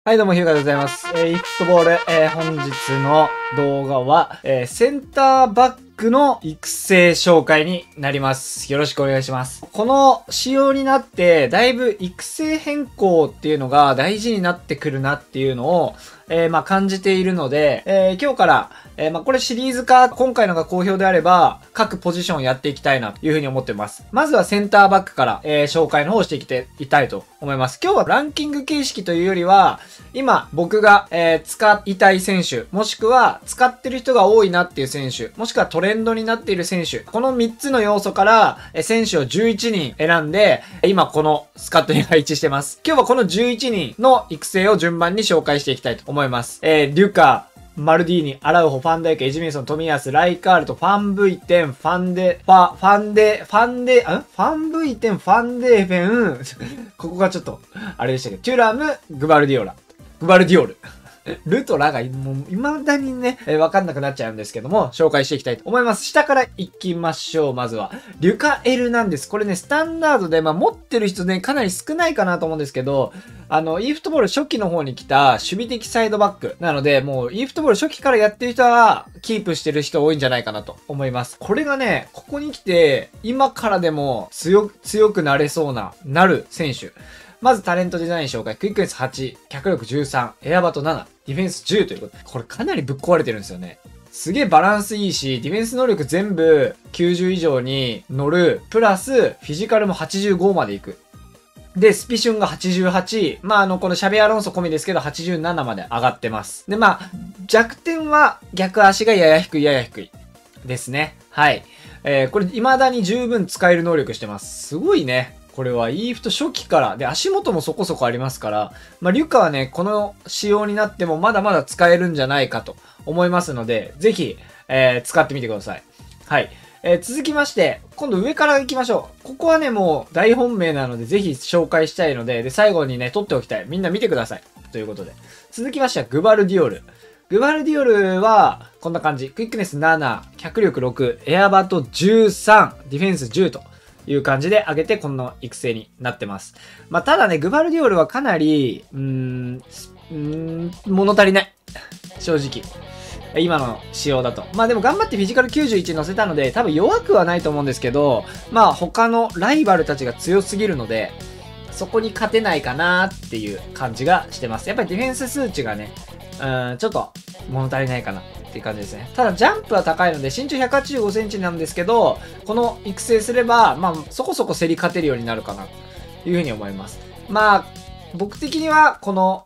はい、どうも、ひゅうがでございます。フットボール、本日の動画は、センターバックの育成紹介になります。よろしくお願いします。この仕様になって、だいぶ育成変更っていうのが大事になってくるなっていうのを、感じているので、今日から、これシリーズ化、今回のが好評であれば、各ポジションをやっていきたいなというふうに思ってます。まずはセンターバックから、紹介の方をしていきたいと思います。今日はランキング形式というよりは、今、僕が、使いたい選手、もしくは使ってる人が多いなっていう選手、もしくはトレンドになっている選手、この3つの要素から、選手を11人選んで、今このスカットに配置してます。今日はこの11人の育成を順番に紹介していきたいと思います。リュカ、マルディーニ、アラウホ、ファンダイク、エジミルソン、冨安、ライカールト、ファンブイテン、ファンブイテン、ファンデーフェン、ここがちょっと、あれでしたけど、テュラム、グバルディオル。ルとラがもう未だにね、わかんなくなっちゃうんですけども、紹介していきたいと思います。下から行きましょう。まずは、リュカエルなんです。これね、スタンダードで、持ってる人ね、かなり少ないかなと思うんですけど、e フットボール初期の方に来た守備的サイドバック。なので、もう e フットボール初期からやってる人は、キープしてる人多いんじゃないかなと思います。これがね、ここに来て、今からでも強くなれそうなる選手。まずタレントデザイン紹介。クイックネス8、脚力13、エアバト7、ディフェンス10ということで、これかなりぶっ壊れてるんですよね。すげえバランスいいし、ディフェンス能力全部90以上に乗る、プラスフィジカルも85までいく。で、スピシュンが88、このシャベアロンソ込みですけど87まで上がってます。で、弱点は逆足がやや低いですね。はい。これ未だに十分使える能力してます。すごいね。これは e フット初期から、で、足元もそこそこありますから、リュカはね、この仕様になってもまだまだ使えるんじゃないかと思いますので、ぜひ、使ってみてください。はい。続きまして、今度上から行きましょう。ここはね、もう大本命なので、ぜひ紹介したいので、最後にね、撮っておきたい。みんな見てください。ということで。続きましては、グバルディオル。グバルディオルは、こんな感じ。クイックネス7、脚力6、エアバト13、ディフェンス10と。いう感じで上げてこの育成になってます。ただね、グバルディオルはかなり、物足りない。正直。今の仕様だと。でも頑張ってフィジカル91乗せたので、多分弱くはないと思うんですけど、他のライバルたちが強すぎるので、そこに勝てないかなっていう感じがしてます。やっぱりディフェンス数値がね、ちょっと物足りないかなっていう感じですね。ただジャンプは高いので身長185センチなんですけど、この育成すれば、そこそこ競り勝てるようになるかなというふうに思います。僕的にはこの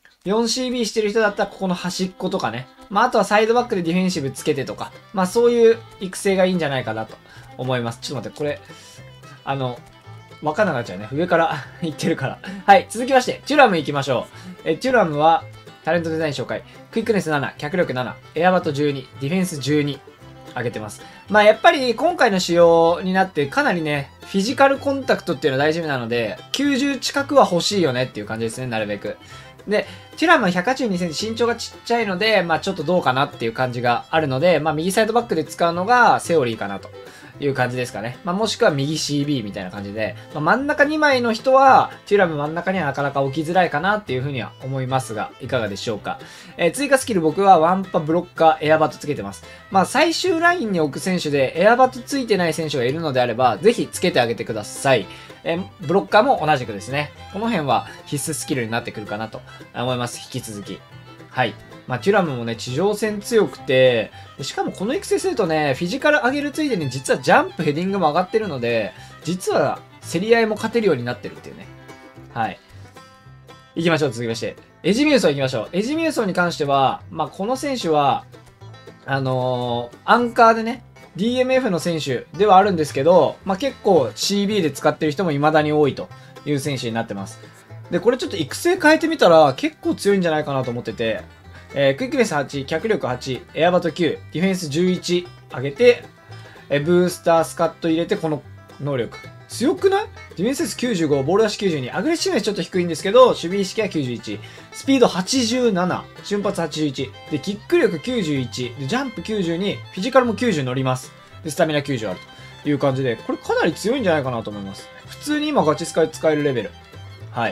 4CB してる人だったらここの端っことかね。あとはサイドバックでディフェンシブつけてとか、そういう育成がいいんじゃないかなと思います。ちょっと待って、これ、わかんなくなっちゃうね。上から言ってるから。はい、続きまして、テュラム行きましょう。テュラムは、タレントデザイン紹介。クイックネス7、脚力7、エアバト12、ディフェンス12、上げてます。やっぱり今回の仕様になってかなりね、フィジカルコンタクトっていうのは大事なので、90近くは欲しいよねっていう感じですね、なるべく。で、テュラムは182センチ、身長がちっちゃいので、ちょっとどうかなっていう感じがあるので、右サイドバックで使うのがセオリーかなと。いう感じですかね。もしくは右 CB みたいな感じで、真ん中2枚の人は、テュラム真ん中にはなかなか置きづらいかなっていうふうには思いますが、いかがでしょうか。追加スキル僕はワンパブロッカーエアバットつけてます。最終ラインに置く選手でエアバットついてない選手がいるのであれば、ぜひつけてあげてください。ブロッカーも同じくですね。この辺は必須スキルになってくるかなと思います。引き続き。はい。テュラムもね、地上戦強くて、しかもこの育成するとね、フィジカル上げるついでに実はジャンプ、ヘディングも上がってるので、実は競り合いも勝てるようになってるっていうね。はい。行きましょう、続きまして。エジミルソン行きましょう。エジミルソンに関しては、この選手は、アンカーでね、DMF の選手ではあるんですけど、結構 CB で使ってる人も未だに多いという選手になってます。で、これちょっと育成変えてみたら結構強いんじゃないかなと思ってて、クイックネス8、脚力8、エアバト9、ディフェンス11上げて、ブースタースカット入れてこの能力。強くない？ディフェンス数95、ボール出し92、アグレッシブネスちょっと低いんですけど、守備意識は91、スピード87、瞬発81、で、キック力91、で、ジャンプ92、フィジカルも90乗ります。で、スタミナ90あるという感じで、これかなり強いんじゃないかなと思います。普通に今ガチ使い使えるレベル。はい。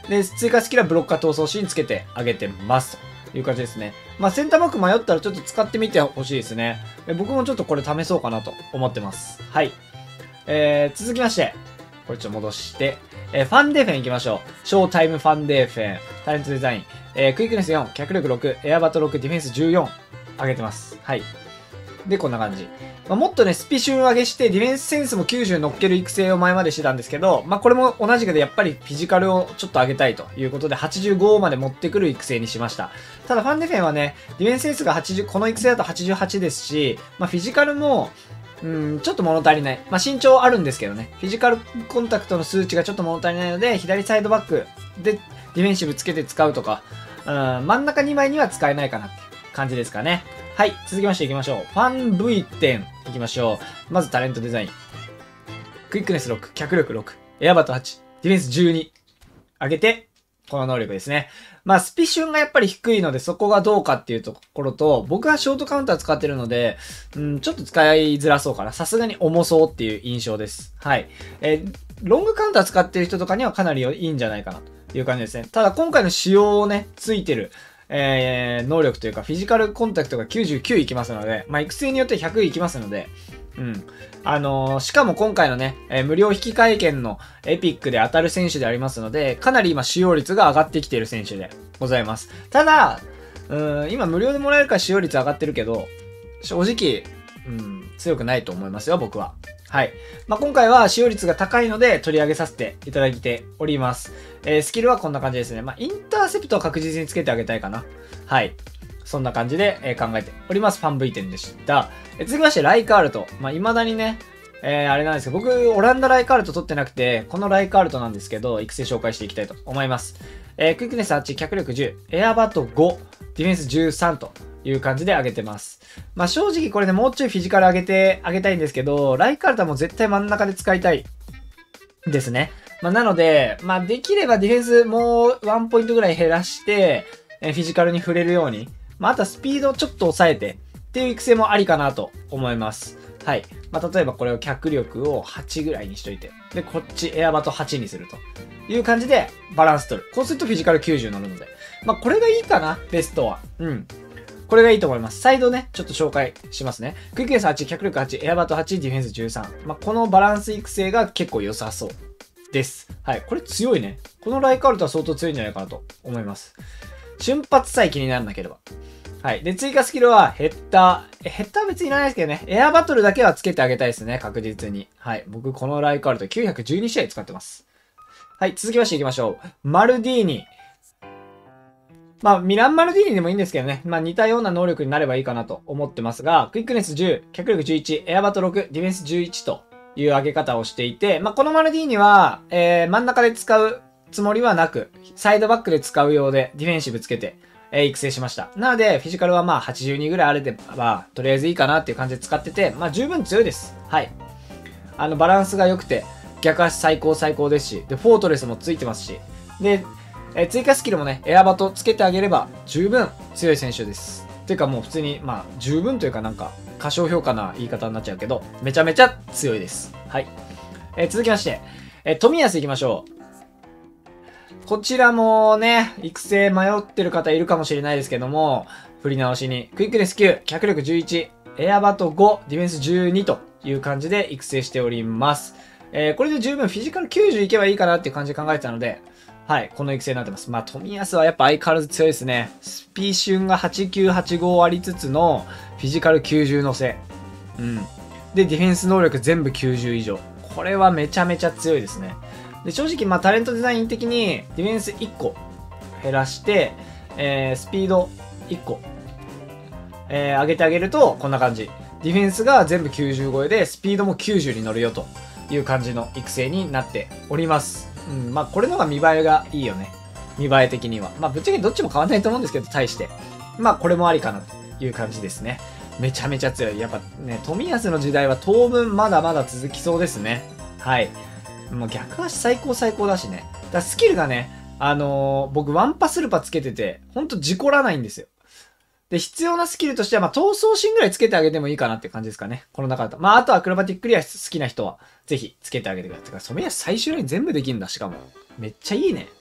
で、追加スキルはブロッカー闘争シーンつけてあげてます。という感じですね。まあ、センターバック迷ったらちょっと使ってみてほしいですね。僕もちょっとこれ試そうかなと思ってます。はい。続きまして、これちょっと戻して、ファンデーフェン行きましょう。ショータイムファンデーフェン、タレントデザイン、クイックネス4、脚力6、エアバト6、ディフェンス14、上げてます。はい。で、こんな感じ。まあ、もっとね、スピシュン上げして、ディフェンスセンスも90乗っける育成を前までしてたんですけど、まあ、これも同じくでやっぱりフィジカルをちょっと上げたいということで、85まで持ってくる育成にしました。ただ、ファンデフェンはね、ディフェンスセンスが80、この育成だと88ですし、まあ、フィジカルも、ちょっと物足りない。まあ、身長あるんですけどね。フィジカルコンタクトの数値がちょっと物足りないので、左サイドバックでディフェンシブつけて使うとか、真ん中2枚には使えないかなって感じですかね。はい。続きまして行きましょう。ファン V 点行きましょう。まずタレントデザイン。クイックネス6、脚力6、エアバト8、ディフェンス12。上げて、この能力ですね。まあ、スピシュンがやっぱり低いので、そこがどうかっていうところと、僕はショートカウンター使ってるので、ちょっと使いづらそうかな。さすがに重そうっていう印象です。はい。ロングカウンター使ってる人とかにはかなりいいんじゃないかなという感じですね。ただ今回の仕様をね、ついてる、能力というか、フィジカルコンタクトが99いきますので、まあ、育成によって100いきますので、しかも今回のね、無料引換券のエピックで当たる選手でありますので、かなり今使用率が上がってきている選手でございます。ただ、今無料でもらえるから使用率上がってるけど、正直、強くないと思いますよ、僕は。はい。まあ、今回は使用率が高いので取り上げさせていただいております。スキルはこんな感じですね。まあ、インターセプトは確実につけてあげたいかな。はい。そんな感じで、考えております。ファン V 点でした。続きまして、ライカールト。まあ、未だにね、あれなんですけど、僕、オランダライカールト取ってなくて、このライカールトなんですけど、育成紹介していきたいと思います。クイックネス8、脚力10、エアバット5、ディフェンス13という感じで上げてます。まあ、正直これでもうちょいフィジカル上げたいんですけど、ライカールトはもう絶対真ん中で使いたいですね。まあ、なので、まあ、できればディフェンスもう1ポイントぐらい減らして、フィジカルに触れるように、まあ、あとはスピードをちょっと抑えてっていう育成もありかなと思います。はい。まあ、例えばこれを脚力を8ぐらいにしといて、で、こっちエアバト8にするという感じでバランス取る。こうするとフィジカル90乗るので。まあ、これがいいかな、ベストは。これがいいと思います。サイドね、ちょっと紹介しますね。クイックネス8、脚力8、エアバト8、ディフェンス13。まあ、このバランス育成が結構良さそうです。はい。これ強いね。このライカールトは相当強いんじゃないかなと思います。瞬発さえ気にならなければ。はい。で、追加スキルはヘッダー。ヘッダーは別にいらないですけどね。エアバトルだけはつけてあげたいですね。確実に。はい。僕、このライカールト912試合使ってます。はい。続きましていきましょう。マルディーニ。まあ、ミランマルディーニでもいいんですけどね。まあ、似たような能力になればいいかなと思ってますが、クイックネス10、脚力11、エアバト6、ディフェンス11という上げ方をしていて、まあ、このマルディーニは、真ん中で使うつもりはなく、サイドバックで使うようで、ディフェンシブつけて、育成しました。なので、フィジカルはまあ82ぐらいあれば、とりあえずいいかなっていう感じで使ってて、まあ十分強いです。はい。バランスが良くて、逆足最高ですし、で、フォートレスもついてますし、で、追加スキルもね、エアバトつけてあげれば、十分強い選手です。ていうかもう普通に、まあ、十分というかなんか、過小評価な言い方になっちゃうけど、めちゃめちゃ強いです。はい。続きまして、冨安行きましょう。こちらもね、育成迷ってる方いるかもしれないですけども、振り直しに、クイックネス9、脚力11、エアバト5、ディフェンス12という感じで育成しております。これで十分フィジカル90いけばいいかなっていう感じで考えてたので、はい、この育成になってます。まあ、冨安はやっぱ相変わらず強いですね。スピーシュンが8985ありつつの、フィジカル90乗せ。で、ディフェンス能力全部90以上。これはめちゃめちゃ強いですね。で、正直、まあ、タレントデザイン的に、ディフェンス1個減らして、スピード1個、上げてあげると、こんな感じ。ディフェンスが全部90超えで、スピードも90に乗るよという感じの育成になっております。まあ、これのが見栄えがいいよね。見栄え的には。まあ、ぶっちゃけどっちも変わんないと思うんですけど、対して。まあ、これもありかなという感じですね。めちゃめちゃ強い。やっぱね、冨安の時代は当分まだまだ続きそうですね。はい。もう逆足最高だしね。だからスキルがね、僕ワンパスルパつけてて、ほんと事故らないんですよ。で、必要なスキルとしては、まあ、闘争心ぐらいつけてあげてもいいかなって感じですかね。この中だと。まあ、あとアクロバティックリア好きな人は、ぜひつけてあげてください。てか、染谷最終ライン全部できるんだ、しかも。めっちゃいいね。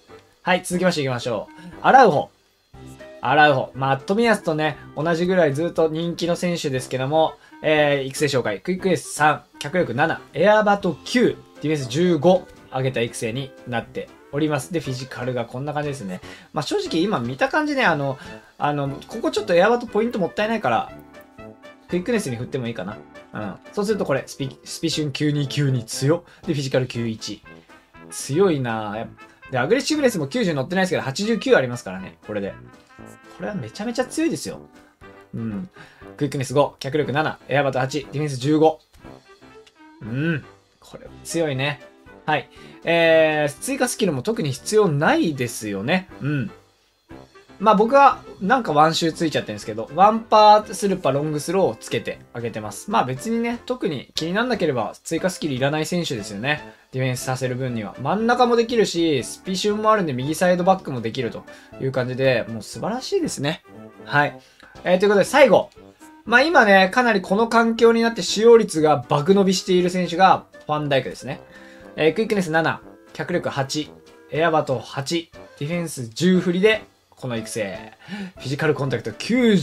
はい、続きまして行きましょう。アラウホ。まあ、冨安とね、同じぐらいずっと人気の選手ですけども、育成紹介。クイックエース3、脚力7、エアバト9、ディフェンス15上げた育成になっております。で、フィジカルがこんな感じですね。まあ、正直今見た感じね、ここちょっとエアバトポイントもったいないから、クイックネスに振ってもいいかな。うん。そうするとこれ、スピシュン9292強。で、フィジカル91。強いなぁ。で、アグレッシブネスも90乗ってないですけど、89ありますからね。これで。これはめちゃめちゃ強いですよ。うん。クイックネス5、脚力7、エアバト8、ディフェンス15。うん。これ強いね。はい。追加スキルも特に必要ないですよね。うん。まあ僕はなんかワンシューついちゃってるんですけど、ワンパースルパロングスローをつけてあげてます。まあ別にね、特に気になんなければ追加スキルいらない選手ですよね。ディフェンスさせる分には。真ん中もできるし、スピシュンもあるんで右サイドバックもできるという感じで、もう素晴らしいですね。はい。ということで最後。まあ今ね、かなりこの環境になって使用率が爆伸びしている選手がファンダイクですね。クイックネス7、脚力8、エアバト8、ディフェンス10振りで、この育成、フィジカルコンタクト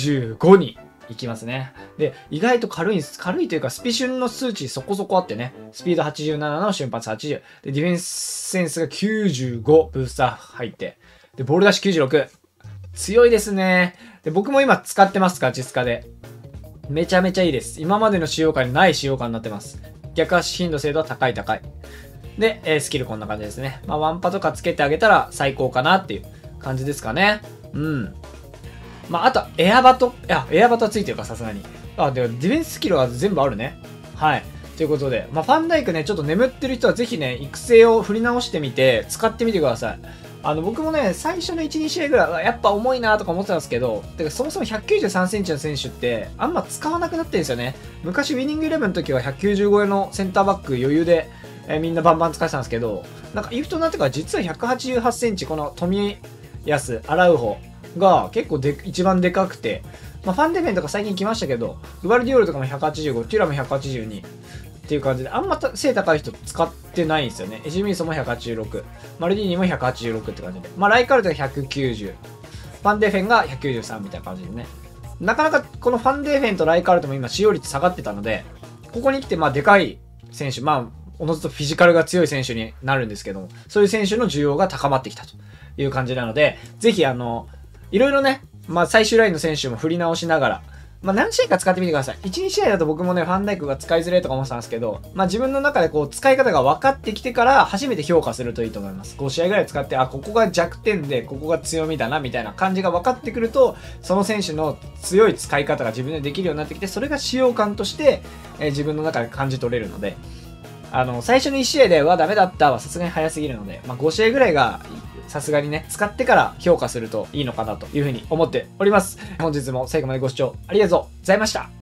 95に行きますね。で、意外と軽いんです。軽いというか、スピシュンの数値そこそこあってね、スピード87の瞬発80。で、ディフェンスセンスが95、ブースター入って。で、ボールダッシュ96。強いですね。で、僕も今使ってます、ガチスカで。めちゃめちゃいいです。今までの使用感にない使用感になってます。逆足頻度精度は高い。で、スキルこんな感じですね。まあ、ワンパとかつけてあげたら最高かなっていう感じですかね。うん。まあ、あと、エアバトはついてるか、さすがに。あ、でもディフェンススキルは全部あるね。はい。ということで、まあ、ファンダイクね、ちょっと眠ってる人はぜひね、育成を振り直してみて、使ってみてください。僕もね、最初の1、2試合ぐらいはやっぱ重いなとか思ってたんですけど、てかそもそも193センチの選手って、あんま使わなくなってるんですよね。昔ウィニングイレブンの時は190超えのセンターバック余裕で、みんなバンバン使ってたんですけど、なんかイフトになってから実は188センチ、この冨安、アラウホが結構一番でかくて、まあ、ファンデフェンとか最近来ましたけど、グバルディオールとかも185、テュラも182っていう感じで、あんま背高い人使ってないんですよね。エジミーソも186、マルディーニも186って感じで、まあ、ライカルトが190、ファンデフェンが193みたいな感じでね。なかなかこのファンデフェンとライカルトも今使用率下がってたので、ここに来てまあでかい選手、まあ、おのずとフィジカルが強い選手になるんですけども、そういう選手の需要が高まってきたという感じなので、ぜひいろいろね、まあ最終ラインの選手も振り直しながら、まあ何試合か使ってみてください。1、2試合だと僕もね、ファンダイクが使いづらいとか思ってたんですけど、まあ自分の中でこう使い方が分かってきてから初めて評価するといいと思います。5試合ぐらい使って、あ、ここが弱点で、ここが強みだな、みたいな感じが分かってくると、その選手の強い使い方が自分でできるようになってきて、それが使用感として、自分の中で感じ取れるので、最初の1試合ではダメだったはさすがに早すぎるので、まあ5試合ぐらいがさすがにね、使ってから評価するといいのかなというふうに思っております。本日も最後までご視聴ありがとうございました。